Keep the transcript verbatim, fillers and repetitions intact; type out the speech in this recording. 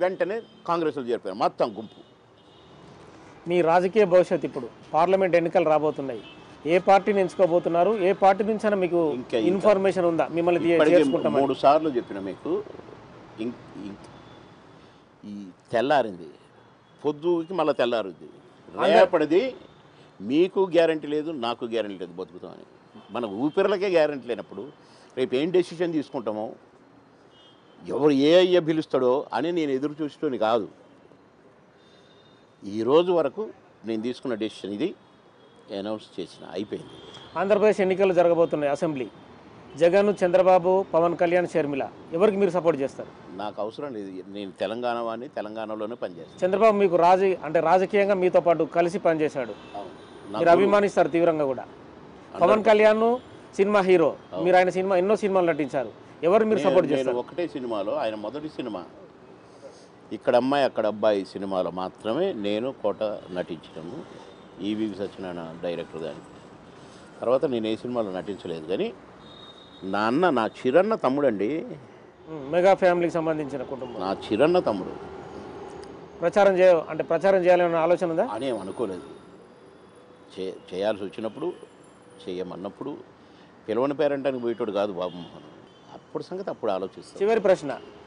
వెంటనే కాంగ్రెస్లో చేరిపోయారు మొత్తం గుంపు. మీ రాజకీయ భవిష్యత్తు ఇప్పుడు పార్లమెంట్ ఎన్నికలు రాబోతున్నాయి, ఏ పార్టీని ఎంచుకోబోతున్నారు? ఏ పార్టీ నుంచి అయినా మీకు ఇంకా ఇన్ఫర్మేషన్ ఉందా? మిమ్మల్ని చేసుకుంటాం మూడు సార్లు చెప్పిన మీకు. ఈ తెల్లారింది పొద్దుకి మళ్ళీ తెల్లారుద్ది, రేపటిది మీకు గ్యారంటీ లేదు, నాకు గ్యారంటీ లేదు బతుకుతామని. మన ఊపిరిలకే గ్యారంటీ లేనప్పుడు రేపు ఏం డెసిషన్ తీసుకుంటామో, ఎవరు ఏ అయ్యా పిలుస్తాడో అని నేను ఎదురు చూసుకొని కాదు. ఈరోజు వరకు నేను తీసుకున్న డెసిషన్ ఇది, అనౌన్స్ చేసిన, అయిపోయింది. ఆంధ్రప్రదేశ్ ఎన్నికలు జరగబోతున్నాయి, అసెంబ్లీ. జగన్, చంద్రబాబు, పవన్ కళ్యాణ్, షర్మిల, ఎవరికి మీరు సపోర్ట్ చేస్తారు? నాకు అవసరం లేదు, నేను తెలంగాణ వాడిని, తెలంగాణలోనే పనిచేస్తాను. చంద్రబాబు మీకు రాజ అంటే రాజకీయంగా మీతో పాటు కలిసి పనిచేశాడు, మీరు అభిమానిస్తారు తీవ్రంగా కూడా. పవన్ కళ్యాణ్ సినిమా హీరో, మీరు ఆయన సినిమా ఎన్నో సినిమాలు నటించారు, ఎవరు మీరు సపోర్ట్ చేస్తారు? ఒకటే సినిమాలో, ఆయన మొదటి సినిమా ఇక్కడ అమ్మాయి అక్కడ అబ్బాయి సినిమాలో మాత్రమే నేను కోట నటించడము, ఈవి సత్యనారాయణ డైరెక్టర్ దానికి. తర్వాత నేను ఏ సినిమాలో నటించలేదు. కానీ నా అన్న, నా చిరన్న తమ్ముడండి, మెగా ఫ్యామిలీకి సంబంధించిన కుటుంబం, నా చిరన్న తమ్ముడు. ప్రచారం చేయ అంటే ప్రచారం చేయాలనే ఆలోచన ఉందా? అనేం అనుకోలేదు. చే చేయాల్సి వచ్చినప్పుడు, చేయమన్నప్పుడు, పిలవని పేరంటానికి పోయేటోడు కాదు బాబు మోహన్. అప్పుడు సంగతి అప్పుడు ఆలోచిస్తాను. చివరి ప్రశ్న,